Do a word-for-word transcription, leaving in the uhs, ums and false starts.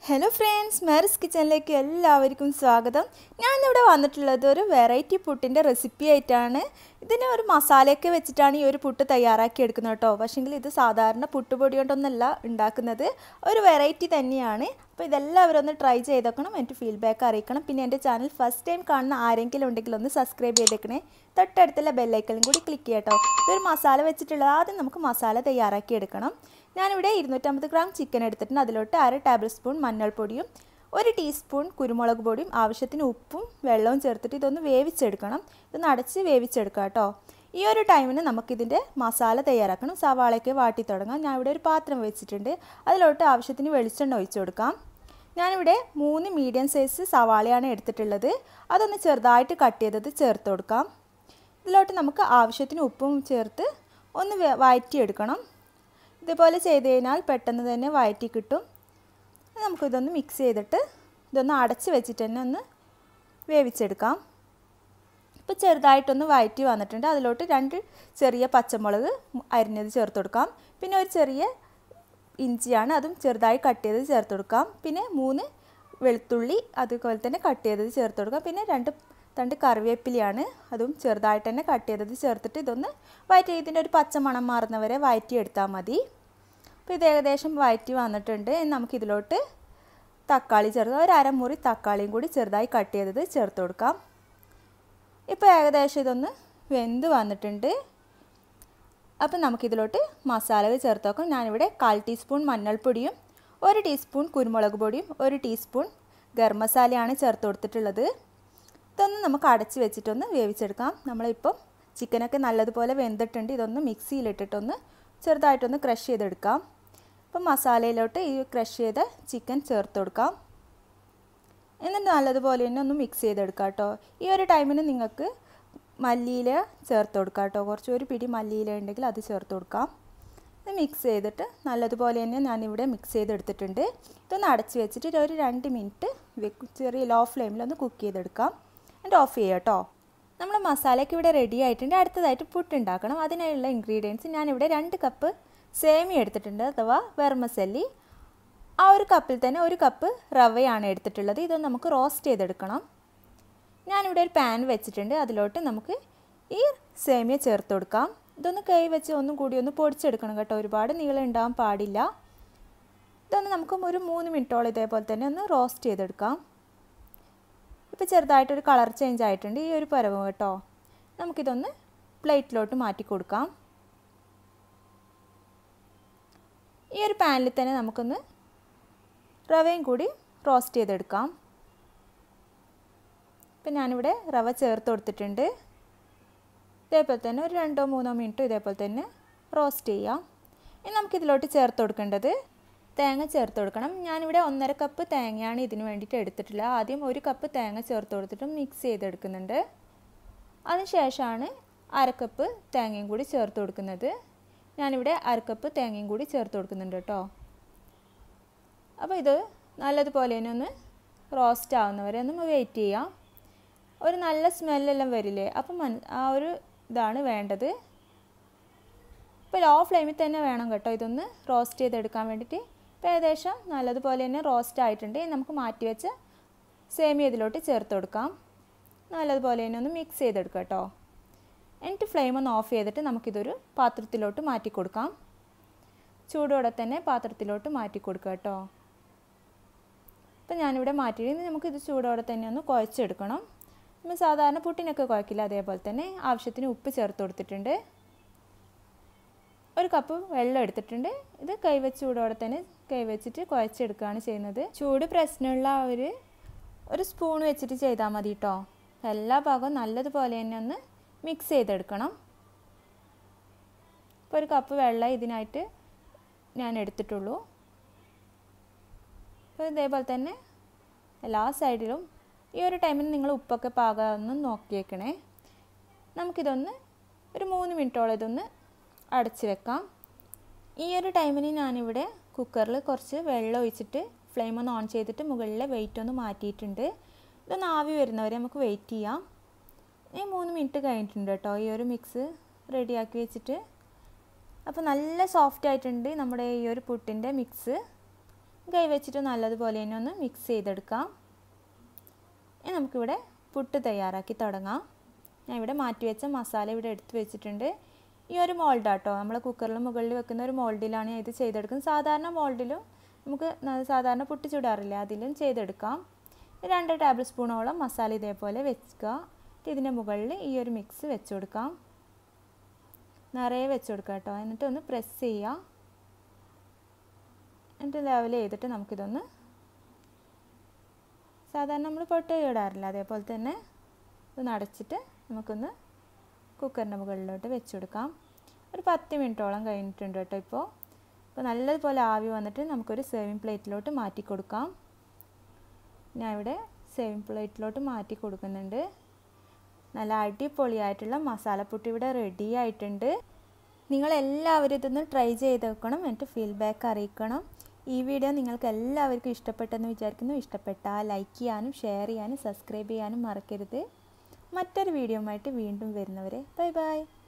Hello friends, Meharoos kitchenലേക്ക് എല്ലാവർക്കും സ്വാഗതം. ഞാൻ ഇവിടെ വന്നിട്ടുള്ളത് ഒരു വെറൈറ്റി പുട്ടിന്റെ റെസിപ്പി ആയിട്ടാണ്. ഇതിനെ ഒരു മസാലയൊക്കെ വെച്ചിട്ടാണ് ഈ ഒരു പുട്ട് തയ്യാറാക്കി എടുക്കുന്നത് ട്ടോ. പക്ഷേങ്കിൽ ഇത് സാധാരണ പുട്ടുപൊടി കൊണ്ടൊന്നല്ല ഉണ്ടാക്കുന്നത്. ഒരു വെറൈറ്റി തന്നെയാണ്. അപ്പോൾ ഇതെല്ലാവരും ഒന്ന് ട്രൈ ചെയ്തേക്കണം. എന്നിട്ട് ഫീഡ്ബാക്ക് അറിയിക്കണം. പിന്നെ എൻ്റെ ചാനൽ ഫസ്റ്റ് ടൈം കാണുന്ന ആരെങ്കിലും ഉണ്ടെങ്കിൽ ഒന്ന് സബ്സ്ക്രൈബ് ചെയ്തേക്കണേ. തൊട്ടടുത്തുള്ള ബെൽ ഐക്കണും കൂടി ക്ലിക്ക് ചെയ്യട്ടോ. ഇതൊരു മസാല വെച്ചിട്ടുള്ളത്. ആദ്യം നമുക്ക് മസാല തയ്യാറാക്കി എടുക്കണം. ഞാനിവിടെ ഇരുന്നൂറ്റമ്പത് ഗ്രാം ചിക്കൻ എടുത്തിട്ടുണ്ട്. അതിലോട്ട് അര ടേബിൾ സ്പൂൺ മഞ്ഞൾപ്പൊടിയും ഒരു ടീസ്പൂൺ കുരുമുളക് പൊടിയും ആവശ്യത്തിന് ഉപ്പും വെള്ളവും ചേർത്തിട്ട് ഇതൊന്ന് വേവിച്ചെടുക്കണം. ഇതൊന്ന് അടച്ച് വേവിച്ചെടുക്കാം കേട്ടോ. ഈ ഒരു ടൈമിന് നമുക്കിതിൻ്റെ മസാല തയ്യാറാക്കണം. സവാളയൊക്കെ വാട്ടി തുടങ്ങാം. ഞാൻ ഇവിടെ ഒരു പാത്രം വെച്ചിട്ടുണ്ട്. അതിലോട്ട് ആവശ്യത്തിന് വെളിച്ചെണ്ണ ഒഴിച്ചു കൊടുക്കാം. ഞാനിവിടെ മൂന്ന് മീഡിയം സൈസ് സവാളയാണ് എടുത്തിട്ടുള്ളത്. അതൊന്ന് ചെറുതായിട്ട് കട്ട് ചെയ്തത് ചേർത്ത് കൊടുക്കാം. ഇതിലോട്ട് നമുക്ക് ആവശ്യത്തിന് ഉപ്പും ചേർത്ത് ഒന്ന് വഴറ്റിയെടുക്കണം. ഇതുപോലെ ചെയ്ത് കഴിഞ്ഞാൽ പെട്ടെന്ന് തന്നെ വഴറ്റി കിട്ടും. നമുക്കിതൊന്ന് മിക്സ് ചെയ്തിട്ട് ഇതൊന്ന് അടച്ച് വെച്ചിട്ട് തന്നെ ഒന്ന് വേവിച്ചെടുക്കാം. ഇപ്പോൾ ചെറുതായിട്ടൊന്ന് വഴറ്റി വന്നിട്ടുണ്ട്. അതിലോട്ട് രണ്ട് ചെറിയ പച്ചമുളക് അരിഞ്ഞത് ചേർത്ത് കൊടുക്കാം. പിന്നെ ഒരു ചെറിയ ഇഞ്ചിയാണ്, അതും ചെറുതായി കട്ട് ചെയ്തത് ചേർത്ത് കൊടുക്കാം. പിന്നെ മൂന്ന് വെളുത്തുള്ളി അതുപോലെ തന്നെ കട്ട് ചെയ്തത് ചേർത്ത് കൊടുക്കാം. പിന്നെ രണ്ട് രണ്ട് കറിവേപ്പിലയാണ്, അതും ചെറുതായിട്ട് തന്നെ കട്ട് ചെയ്തത് ചേർത്തിട്ട് ഇതൊന്ന് വഴറ്റി ഇതിൻ്റെ ഒരു പച്ച മണം മാറുന്നവരെ വഴറ്റി എടുത്താൽ മതി. അപ്പോൾ ഇത് ഏകദേശം വഴറ്റി വന്നിട്ടുണ്ട്. നമുക്കിതിലോട്ട് തക്കാളി ചേർത്ത് ഒരു അരമുറി തക്കാളിയും കൂടി ചെറുതായി കട്ട് ചെയ്തത് ചേർത്ത് കൊടുക്കാം. ഇപ്പോൾ ഏകദേശം ഇതൊന്ന് വെന്ത് വന്നിട്ടുണ്ട്. അപ്പം നമുക്കിതിലോട്ട് മസാലകൾ ചേർത്ത് വെക്കാം. ഞാനിവിടെ കാൽ ടീസ്പൂൺ മഞ്ഞൾപ്പൊടിയും ഒരു ടീസ്പൂൺ കുരുമുളക് പൊടിയും ഒരു ടീസ്പൂൺ ഗരം മസാലയാണ് ചേർത്ത് കൊടുത്തിട്ടുള്ളത്. ഇതൊന്ന് നമുക്ക് അടച്ച് വെച്ചിട്ടൊന്ന് വേവിച്ചെടുക്കാം. നമ്മളിപ്പം ചിക്കനൊക്കെ നല്ലതുപോലെ വെന്തിട്ടുണ്ട്. ഇതൊന്ന് മിക്സിയിലിട്ടിട്ടൊന്ന് ചെറുതായിട്ടൊന്ന് ക്രഷ് ചെയ്തെടുക്കാം. അപ്പം മസാലയിലോട്ട് ഈ ക്രഷ് ചെയ്ത ചിക്കൻ ചേർത്ത് കൊടുക്കാം. എന്നിട്ട് നല്ലതുപോലെ തന്നെ ഒന്ന് മിക്സ് ചെയ്തെടുക്കാം കേട്ടോ. ഈ ഒരു ടൈമിന് നിങ്ങൾക്ക് മല്ലിയില ചേർത്ത് കൊടുക്കാം കേട്ടോ. കുറച്ച് ഒരു പിടി മല്ലിയില ഉണ്ടെങ്കിൽ അത് ചേർത്ത് കൊടുക്കാം. ഇത് മിക്സ് ചെയ്തിട്ട് നല്ലതുപോലെ തന്നെ ഞാനിവിടെ മിക്സ് ചെയ്തെടുത്തിട്ടുണ്ട്. ഇതൊന്ന് അടച്ച് വെച്ചിട്ട് ഒരു രണ്ട് മിനിറ്റ് ചെറിയ ലോ ഫ്ലെയിമിലൊന്ന് കുക്ക് ചെയ്തെടുക്കാം. എന്നിട്ട് ഓഫ് ചെയ്യാം കേട്ടോ. നമ്മുടെ മസാലയ്ക്ക് ഇവിടെ റെഡി ആയിട്ടുണ്ട്. അടുത്തതായിട്ട് പുട്ടുണ്ടാക്കണം. അതിനുള്ള ഇൻഗ്രീഡിയൻസ് ഞാനിവിടെ രണ്ട് കപ്പ് സേമിയ എടുത്തിട്ടുണ്ട്, അഥവാ വെർമിസെല്ലി. ആ ഒരു കപ്പിൽ തന്നെ ഒരു കപ്പ് റവയാണ് എടുത്തിട്ടുള്ളത്. ഇതൊന്ന് നമുക്ക് റോസ്റ്റ് ചെയ്തെടുക്കണം. ഞാനിവിടെ ഒരു പാൻ വെച്ചിട്ടുണ്ട്. അതിലോട്ട് നമുക്ക് ഈ സേമിയ ചേർത്ത് കൊടുക്കാം. ഇതൊന്ന് കൈ വെച്ച് ഒന്നും കൂടി ഒന്ന് പൊടിച്ചെടുക്കണം കേട്ടോ. ഒരുപാട് നീളം ഉണ്ടാകാൻ പാടില്ല. ഇതൊന്ന് നമുക്ക് ഒരു മൂന്ന് മിനിറ്റോളം ഇതേപോലെ തന്നെ ഒന്ന് റോസ്റ്റ് ചെയ്തെടുക്കാം. ഇപ്പോൾ ചെറുതായിട്ടൊരു കളർ ചേഞ്ച് ആയിട്ടുണ്ട്. ഈ ഒരു പരുവം കേട്ടോ. നമുക്കിതൊന്ന് പ്ലേറ്റിലോട്ട് മാറ്റി കൊടുക്കാം. ഈ ഒരു പാനിൽ തന്നെ നമുക്കൊന്ന് റവയും കൂടി റോസ്റ്റ് ചെയ്തെടുക്കാം. ഇപ്പം ഞാനിവിടെ റവ ചേർത്ത് കൊടുത്തിട്ടുണ്ട്. ഇതേപോലെ തന്നെ ഒരു രണ്ടോ മൂന്നോ മിനിറ്റോ ഇതേപോലെ തന്നെ റോസ്റ്റ് ചെയ്യാം. ഇനി നമുക്കിതിലോട്ട് ചേർത്ത് കൊടുക്കേണ്ടത് തേങ്ങ ചേർത്ത് കൊടുക്കണം. ഞാനിവിടെ ഒന്നര കപ്പ് തേങ്ങയാണ് ഇതിന് വേണ്ടിയിട്ട് എടുത്തിട്ടുള്ളത്. ആദ്യം ഒരു കപ്പ് തേങ്ങ ചേർത്ത് കൊടുത്തിട്ട് മിക്സ് ചെയ്തെടുക്കുന്നുണ്ട്. അതിനുശേഷമാണ് അരക്കപ്പ് തേങ്ങയും കൂടി ചേർത്ത് കൊടുക്കുന്നത്. ഞാനിവിടെ അരക്കപ്പ് തേങ്ങയും കൂടി ചേർത്ത് കൊടുക്കുന്നുണ്ട് കേട്ടോ. അപ്പോൾ ഇത് നല്ലതുപോലെ തന്നെ ഒന്ന് റോസ്റ്റ് ആവുന്നവരെ ഒന്ന് വെയിറ്റ് ചെയ്യാം. ഒരു നല്ല സ്മെല്ലെല്ലാം വരില്ലേ, അപ്പം ആ ഒരു ഇതാണ് വേണ്ടത്. ഇപ്പോൾ ലോ ഫ്ലെയിമിൽ തന്നെ വേണം കേട്ടോ ഇതൊന്ന് റോസ്റ്റ് ചെയ്തെടുക്കാൻ വേണ്ടിയിട്ട്. ഇപ്പോൾ ഏകദേശം നല്ലതുപോലെ തന്നെ റോസ്റ്റ് ആയിട്ടുണ്ട്. നമുക്ക് മാറ്റി വെച്ച് സേമിയ ഇതിലോട്ട് ചേർത്ത് കൊടുക്കാം. നല്ലതുപോലെ തന്നെ ഒന്ന് മിക്സ് ചെയ്തെടുക്കാം കേട്ടോ. എന്നിട്ട് ഫ്ലെയിം ഒന്ന് ഓഫ് ചെയ്തിട്ട് നമുക്കിതൊരു പാത്രത്തിലോട്ട് മാറ്റി കൊടുക്കാം. ചൂടോടെ തന്നെ പാത്രത്തിലോട്ട് മാറ്റി കൊടുക്കുക കേട്ടോ. ഇപ്പം ഞാനിവിടെ മാറ്റിയിട്ട് നമുക്കിത് ചൂടോടെ തന്നെ ഒന്ന് കുഴച്ചെടുക്കണം. നമ്മൾ സാധാരണ പുട്ടിനൊക്കെ കുഴക്കില്ല, അതേപോലെ തന്നെ ആവശ്യത്തിന് ഉപ്പ് ചേർത്ത് കൊടുത്തിട്ടുണ്ട്. ഒരു കപ്പ് വെള്ളം എടുത്തിട്ടുണ്ട്. ഇത് കൈവച്ച് ചൂടോടെ തന്നെ കൈവച്ചിട്ട് കുഴച്ചെടുക്കുകയാണ് ചെയ്യുന്നത്. ചൂട് പ്രശ്നമുള്ള അവർ ഒരു സ്പൂൺ വെച്ചിട്ട് ചെയ്താൽ മതി കേട്ടോ. എല്ലാ ഭാഗവും നല്ലതുപോലെ തന്നെ ഒന്ന് മിക്സ് ചെയ്തെടുക്കണം. ഇപ്പോൾ ഒരു കപ്പ് വെള്ളം ഇതിനായിട്ട് ഞാൻ എടുത്തിട്ടുള്ളൂ. അപ്പോൾ ഇതേപോലെ തന്നെ എല്ലാ സൈഡിലും ഈ ഒരു ടൈമിൽ നിങ്ങൾ ഉപ്പൊക്കെ പാകാമെന്ന് നോക്കിയേക്കണേ. നമുക്കിതൊന്ന് ഒരു മൂന്ന് മിനിറ്റോളം ഇതൊന്ന് അടച്ച് വെക്കാം. ഈ ഒരു ടൈമിന് ഞാനിവിടെ കുക്കറിൽ കുറച്ച് വെള്ളം ഒഴിച്ചിട്ട് ഫ്ലെയിം ഒന്ന് ഓൺ ചെയ്തിട്ട് മുകളിലെ വെയിറ്റ് ഒന്ന് മാറ്റിയിട്ടുണ്ട്. ഇതൊന്ന് ആവി വരുന്നവരെ നമുക്ക് വെയിറ്റ് ചെയ്യാം. ഈ മൂന്ന് മിനിറ്റ് കഴിഞ്ഞിട്ടുണ്ട് കേട്ടോ ഈ ഒരു മിക്സ് റെഡിയാക്കി വെച്ചിട്ട്. അപ്പോൾ നല്ല സോഫ്റ്റ് ആയിട്ടുണ്ട് നമ്മുടെ ഈ ഒരു പുട്ടിൻ്റെ മിക്സ്. കൈ വെച്ചിട്ട് നല്ലതുപോലെ തന്നെ ഒന്ന് മിക്സ് ചെയ്തെടുക്കാം. ഇനി നമുക്കിവിടെ പുട്ട് തയ്യാറാക്കി തുടങ്ങാം. ഞാൻ ഇവിടെ മാറ്റി വെച്ച മസാല ഇവിടെ എടുത്ത് വെച്ചിട്ടുണ്ട്. ഈ ഒരു മോൾഡാട്ടോ നമ്മൾ കുക്കറിൽ മുകളിൽ വെക്കുന്ന ഒരു മോൾഡിലാണ് ഇത് ചെയ്തെടുക്കുന്നത്. സാധാരണ മോൾഡിലും നമുക്ക് സാധാരണ പുട്ട് ചൂടാറില്ല, അതിലും ചെയ്തെടുക്കാം. രണ്ട് ടേബിൾ സ്പൂണോളം മസാല ഇതേപോലെ വെക്കുക. ഇതിൻ്റെ മുകളിൽ ഈ ഒരു മിക്സ് വെച്ച് കൊടുക്കാം. നിറയെ വെച്ച് കൊടുക്കാം കേട്ടോ. എന്നിട്ട് ഒന്ന് പ്രസ് ചെയ്യുക. എന്നിട്ട് ലെവൽ ചെയ്തിട്ട് നമുക്കിതൊന്ന് സാധാരണ നമ്മൾ പൊട്ട് ചൂടാറില്ല അതേപോലെ തന്നെ ഇതൊന്ന് അടച്ചിട്ട് നമുക്കൊന്ന് കുക്കറിൻ്റെ മുകളിലോട്ട് വെച്ച് കൊടുക്കാം. ഒരു പത്ത് മിനിറ്റോളം കഴിഞ്ഞിട്ടുണ്ട് കേട്ടോ. ഇപ്പോൾ ഇപ്പോൾ നല്ലതുപോലെ ആവി വന്നിട്ട് നമുക്കൊരു സേവിങ് പ്ലേറ്റിലോട്ട് മാറ്റി കൊടുക്കാം. ഞാൻ ഇവിടെ സേവിങ് പ്ലേറ്റിലോട്ട് മാറ്റി കൊടുക്കുന്നുണ്ട്. നല്ല അടിപൊളിയായിട്ടുള്ള മസാലപ്പുട്ട് ഇവിടെ റെഡി ആയിട്ടുണ്ട്. നിങ്ങളെല്ലാവരും ഇതൊന്ന് ട്രൈ ചെയ്ത് വെക്കണം, എന്നിട്ട് ഫീഡ്ബാക്ക് അറിയിക്കണം. ഈ വീഡിയോ നിങ്ങൾക്ക് എല്ലാവർക്കും ഇഷ്ടപ്പെട്ടെന്ന് വിചാരിക്കുന്നു. ഇഷ്ടപ്പെട്ടാൽ ലൈക്ക് ചെയ്യാനും ഷെയർ ചെയ്യാനും സബ്സ്ക്രൈബ് ചെയ്യാനും മറക്കരുത്. മറ്റൊരു വീഡിയോയുമായിട്ട് വീണ്ടും വരുന്നവരെ ബൈ ബൈ.